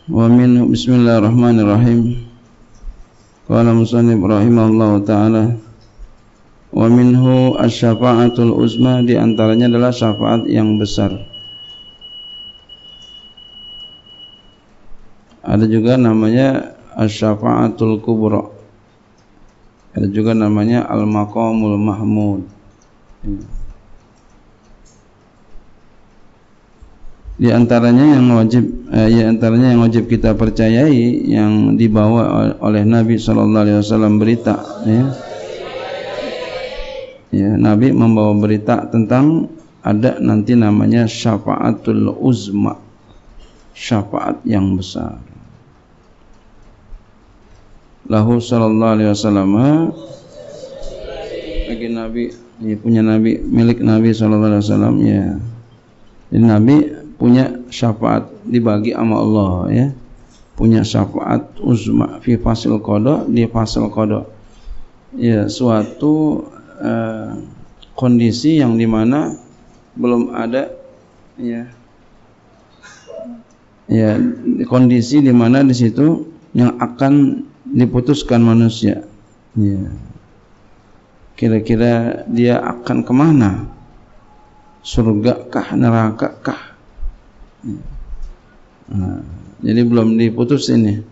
Wa minhu bismillahirrahmanirrahim. Qala musannif rahimahullahu taala wa minhu asy-syafa'atul uzma, di antaranya adalah syafaat yang besar. Ada juga namanya asy-syafa'atul kubra. Ada juga namanya al-maqamul mahmud. Di antaranya yang wajib kita percayai, yang dibawa oleh Nabi sallallahu alaihi wasallam berita, ya, Nabi membawa berita tentang ada nanti namanya syafaatul uzma, syafaat yang besar. Lahu sallallahu alaihi wasallam, bagi Nabi, ya, punya Nabi, milik Nabi sallallahu alaihi wasallam, ya. Jadi Nabi punya syafaat dibagi sama Allah, ya. Punya syafaat uzma fi fasil qada, di fasil qada. Ya, suatu kondisi yang dimana belum ada, ya. Ya, kondisi dimana di situ yang akan diputuskan manusia. Ya. Kira-kira dia akan kemana? Surga kah, neraka kah? Nah, jadi belum diputus ini.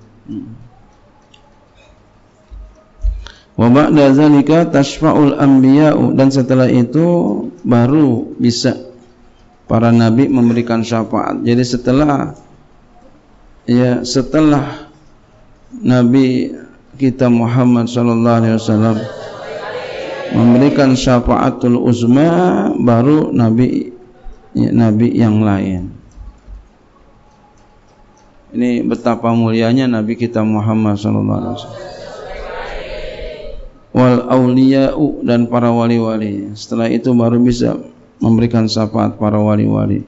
Wa ba'da zalika tashfa'ul anbiya'u, dan setelah itu baru bisa para nabi memberikan syafaat. Jadi setelah Nabi kita Muhammad sallallahu alaihi wasallam memberikan syafaatul uzma, baru nabi yang lain. Ini betapa mulianya Nabi kita Muhammad sallallahu alaihi wasallam. Wal auliya'u, dan para wali-wali. Setelah itu baru bisa memberikan syafaat para wali-wali.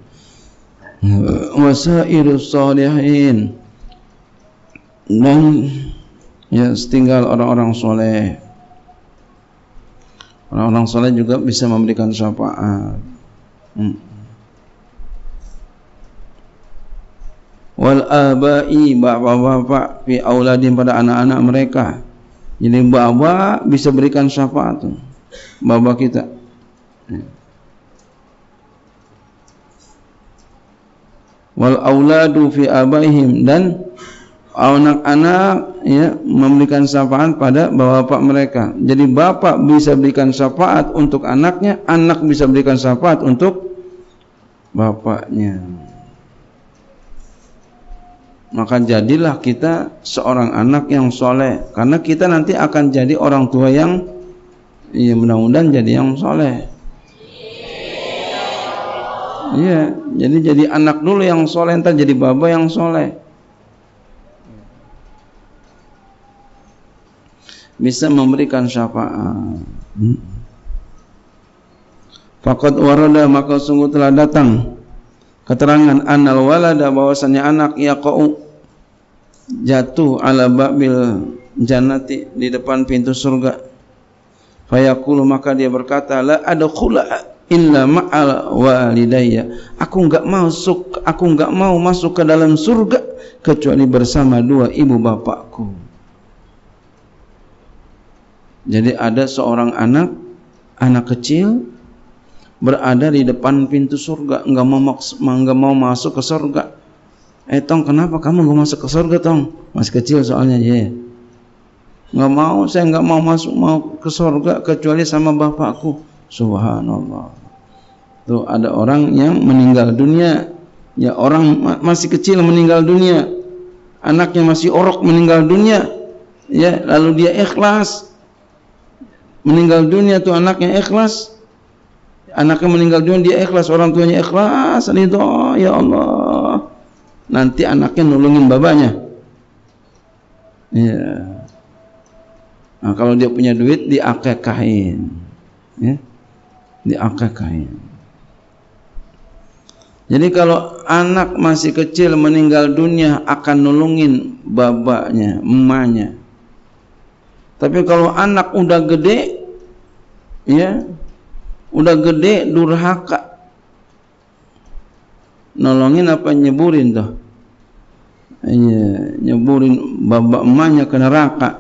Wasairus shalihin, dan ya setinggal orang-orang soleh. Orang-orang soleh juga bisa memberikan syafaat. Wal abai, bapak-bapak, fi auladin, pada anak-anak mereka. Jadi bapak bisa berikan syafaat, bapak kita. Wal auladu fi abaihim, dan anak-anak, ya, memberikan syafaat pada bapak mereka. Jadi bapak bisa berikan syafaat untuk anaknya, anak bisa berikan syafaat untuk bapaknya. Maka jadilah kita seorang anak yang soleh, karena kita nanti akan jadi orang tua yang, ya, mudah-mudahan jadi yang soleh. Iya, jadi anak dulu yang soleh, entar jadi bapa yang soleh. Bisa memberikan syafaat. Faqad warada, maka sungguh telah datang keterangan annal walada, bahwasanya anak yaqau jatuh ala babil jannati, di depan pintu surga. Fayaqulu, maka dia berkata, la adkhula illa ma'al walidayya, aku enggak mau masuk ke dalam surga kecuali bersama dua ibu bapakku. Jadi ada seorang anak kecil berada di depan pintu surga, enggak mau masuk ke surga. Tong, kenapa kamu enggak masuk ke surga, Tong? Masih kecil soalnya, ya. Saya enggak mau masuk ke surga kecuali sama bapakku. Subhanallah. Tuh, ada orang yang meninggal dunia, ya, orang masih kecil meninggal dunia, anaknya masih orok meninggal dunia, ya, lalu dia ikhlas meninggal dunia, tuh anaknya ikhlas. Anaknya meninggal dunia, dia ikhlas, orang tuanya ikhlas, ridho, ya Allah. Nanti anaknya nulungin babanya. Ya. Nah, kalau dia punya duit, diakekahin, ya, diakekahin. Jadi kalau anak masih kecil meninggal dunia, akan nulungin babanya, emaknya. Tapi kalau anak udah gede, ya, udah gede, durhaka, nolongin apa nyeburin tuh? nyeburin babak emaknya ke neraka.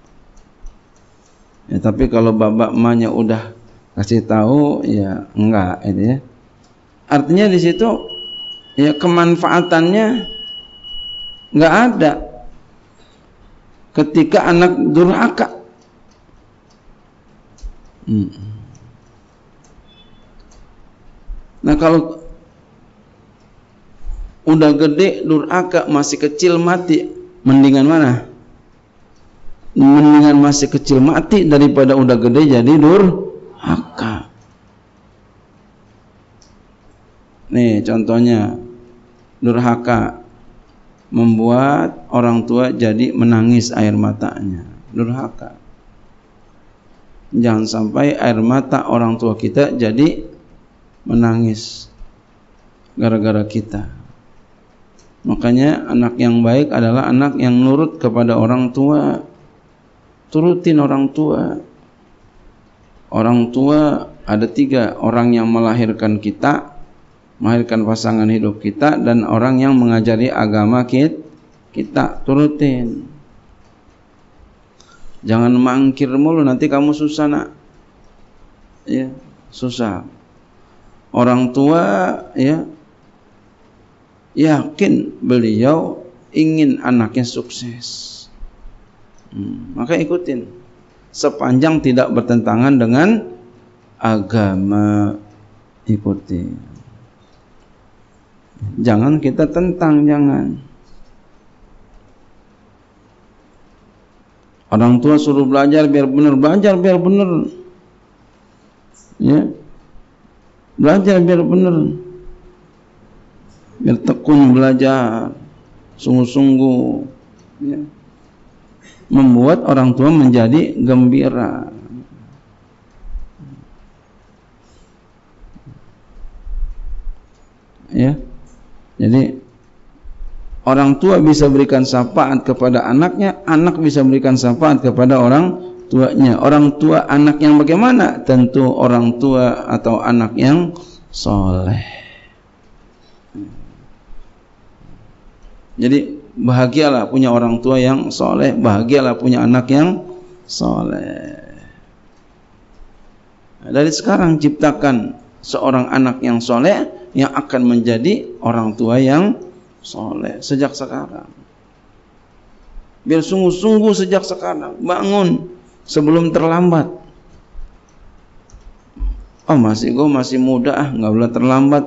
Ya, tapi kalau babak emaknya udah kasih tahu, ya enggak, itu ya. Artinya di situ ya kemanfaatannya enggak ada ketika anak durhaka. Nah, kalau udah gede durhaka, masih kecil mati, mendingan mana? Mendingan masih kecil mati daripada udah gede jadi durhaka. Nih contohnya, durhaka membuat orang tua jadi menangis air matanya. Durhaka. Jangan sampai air mata orang tua kita jadi menangis gara-gara kita. Makanya anak yang baik adalah anak yang nurut kepada orang tua. Turutin orang tua. Orang tua ada 3, orang yang melahirkan kita, melahirkan pasangan hidup kita, dan orang yang mengajari agama kita. Turutin. Jangan mangkir mulu, nanti kamu susah nak. Ya, susah. Orang tua ya yakin beliau ingin anaknya sukses. Maka ikutin sepanjang tidak bertentangan dengan agama, ikuti. Jangan kita tentang, jangan. Orang tua suruh belajar biar benar, belajar biar benar. Ya. Belajar biar benar. Biar tekun belajar, sungguh-sungguh, ya. Membuat orang tua menjadi gembira. Ya. Jadi orang tua bisa berikan syafaat kepada anaknya, anak bisa berikan syafaat kepada orang tuanya. Orang tua anak yang bagaimana? Tentu orang tua atau anak yang soleh. Jadi bahagialah punya orang tua yang soleh, bahagialah punya anak yang soleh. Dari sekarang ciptakan seorang anak yang soleh yang akan menjadi orang tua yang soleh sejak sekarang. Biar sungguh-sungguh sejak sekarang, bangun sebelum terlambat. Oh gue masih muda, nggak boleh terlambat.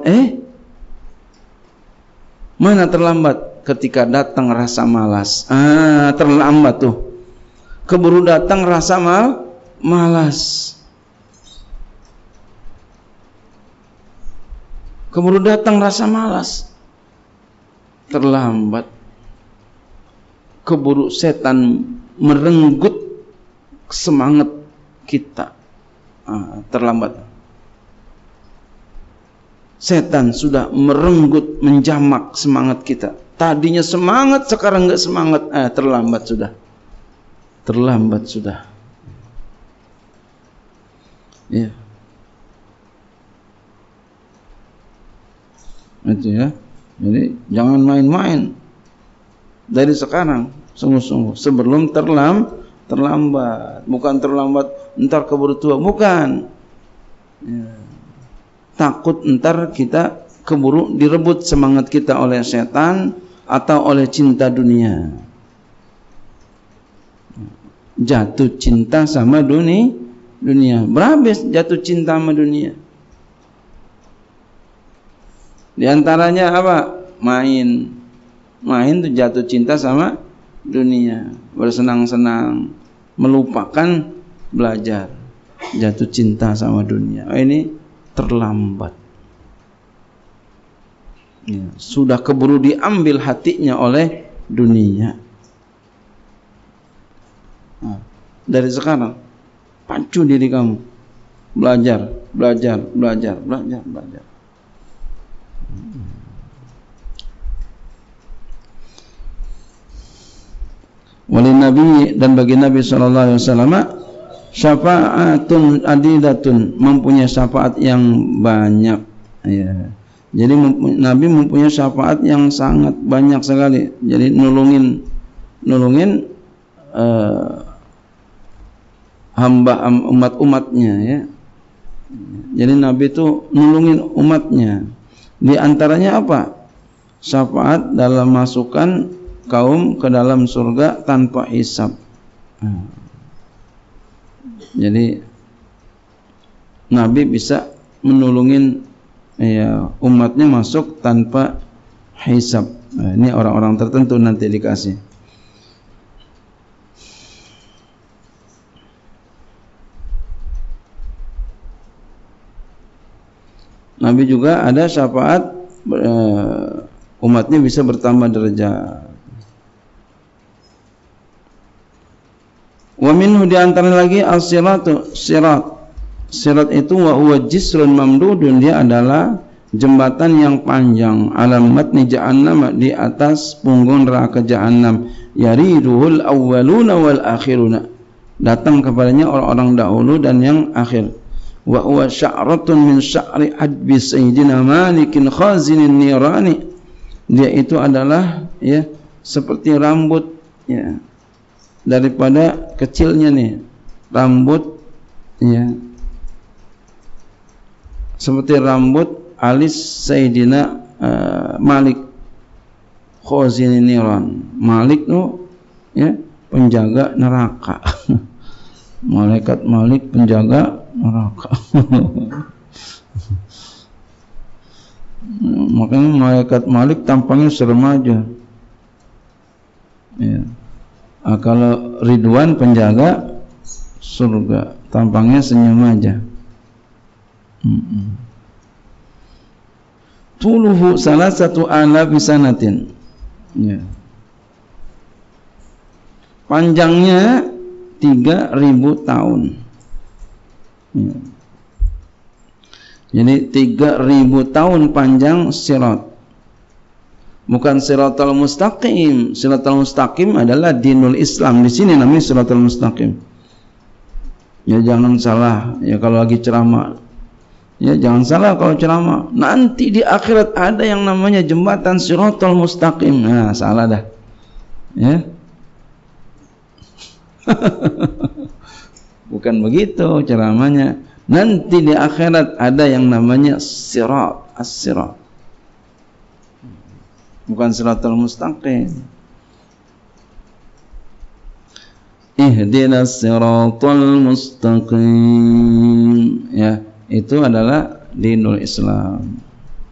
Mana terlambat? Ketika datang rasa malas, terlambat tuh. Keburu datang rasa malas. Keburu datang rasa malas, terlambat. Keburu setan merenggut semangat kita, terlambat. Setan sudah merenggut, menjamak semangat kita. Tadinya semangat, sekarang enggak semangat. Terlambat sudah. Terlambat sudah. Ya. Itu ya. Jadi jangan main-main. Dari sekarang, sungguh-sungguh. Sebelum terlambat. Bukan terlambat entar keburu tua. Bukan. Ya. Takut entar kita keburu direbut semangat kita oleh setan atau oleh cinta dunia. Jatuh cinta sama dunia. Berhabis jatuh cinta sama dunia. Di antaranya apa? Main tuh jatuh cinta sama dunia. Bersenang-senang, melupakan belajar. Jatuh cinta sama dunia. Ini terlambat. Ya, sudah keburu diambil hatinya oleh dunia. Dari sekarang pacu diri kamu, belajar. Walin Nabi, dan bagi Nabi sallallahu alaihi wasallam syafaatun adidatun, mempunyai syafaat yang banyak. Ya. Jadi Nabi mempunyai syafaat yang sangat banyak sekali. Jadi nulungin hamba umat-umatnya ya. Jadi Nabi itu nulungin umatnya. Di antaranya apa? Syafaat dalam masukkan kaum ke dalam surga tanpa hisab. Jadi Nabi bisa menulungin ya, umatnya masuk tanpa hisab. Nah, ini orang-orang tertentu nanti dikasih. Nabi juga ada syafaat umatnya bisa bertambah derajat. Wa minhu di antara lagi as-siratu, sirat. Sirat itu wa huwa jisrun mamdudun, dia adalah jembatan yang panjang, alamat ni jahannam, di atas punggung neraka jahannam. Yariduhul awwaluna wal akhiruna, datang kepadanya orang-orang dahulu dan yang akhir. Wa huwa sya'ratun min sya'ri adbi sayyidina Malikin khazinin nirani, dia itu adalah ya seperti rambut ya, daripada kecilnya nih rambut ya, seperti rambut alis Sayyidina Malik khazinin niran. Malik itu ya penjaga neraka. Malaikat Malik penjaga neraka. Makanya malaikat Malik tampangnya seremaja. Ya. Kalau Ridwan penjaga surga, tampangnya senyum aja. Tuluhu salasatu alafi sanatin. Ya. Panjangnya 3.000 tahun. Ya. Jadi 3.000 tahun panjang sirat. Bukan siratal mustaqim. Siratal mustaqim adalah dinul Islam. Di sini namanya siratal mustaqim. Ya jangan salah. Ya kalau lagi ceramah, ya jangan salah kalau ceramah. Nanti di akhirat ada yang namanya jembatan siratal mustaqim. Nah, salah dah. Ya. Bukan begitu ceramahnya. Nanti di akhirat ada yang namanya sirat, as-sirat. Bukan siratal mustaqim. Ihdinas siratal mustaqim. Ya, itu adalah dinul Islam.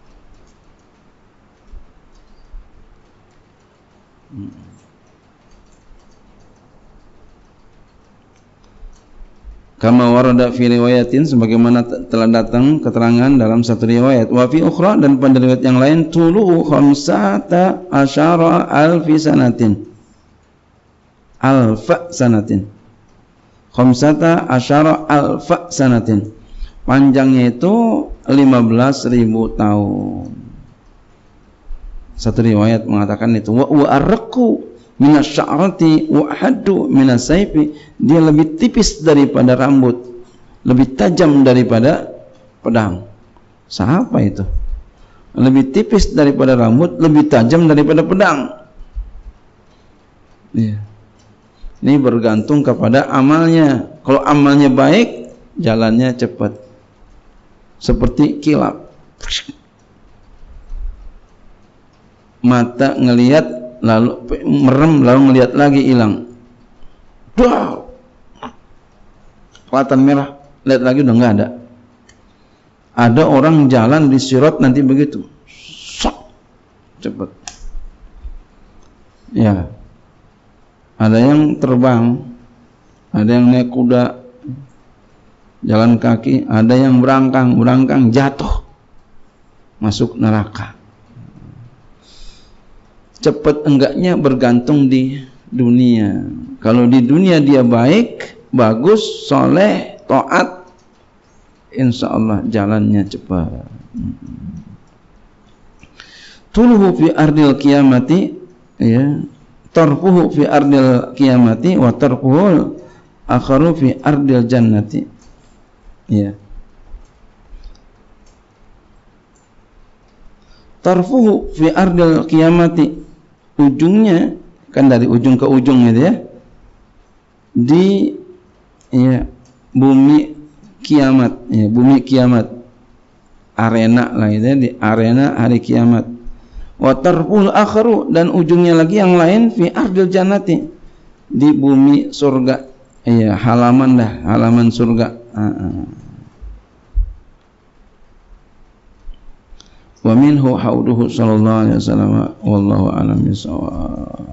Kama warada fi riwayatin, sebagaimana telah datang keterangan dalam satu riwayat. Wa fi ukhra, dan pada riwayat yang lain, tulu 15 alfi sanatin. Alfa sanatin. 15 alfa sanatin. Panjangnya itu 15.000 tahun. Satu riwayat mengatakan itu. Wa arqu minas sya'rati wa haddu minas saifi, dia lebih tipis daripada rambut, lebih tajam daripada pedang. Siapa itu? Lebih tipis daripada rambut, lebih tajam daripada pedang. Iya. Ini bergantung kepada amalnya. Kalau amalnya baik, jalannya cepat. Seperti kilat. Mata ngelihat lalu merem, lalu ngelihat lagi hilang. Wow, kelihatan merah, lihat lagi udah nggak ada. Ada orang jalan di sirat nanti begitu, sok, cepat. Ya, ada yang terbang, ada yang naik kuda, jalan kaki, ada yang berangkang jatuh, masuk neraka. Cepat enggaknya bergantung di dunia. Kalau di dunia dia baik, bagus, soleh, taat, insya Allah jalannya cepat. Tuluhu fi ardil kiamati, ya, tarfuhu fi ardil kiamati, wa tarfuhul akharu fi ardil jannati. Ya. tarfuhu fi ardil qiyamati, ujungnya kan dari ujung ke ujung gitu ya, di ya, bumi kiamat, ya, bumi kiamat, arena lah itu ya, di arena hari kiamat. Wa tarful akharu, dan ujungnya lagi yang lain fi ardil jannati, di bumi surga, ya, halaman dah, halaman surga. Wa minhu hauduhu sallallahu alaihi wasallam wallahu a'lam bissawab.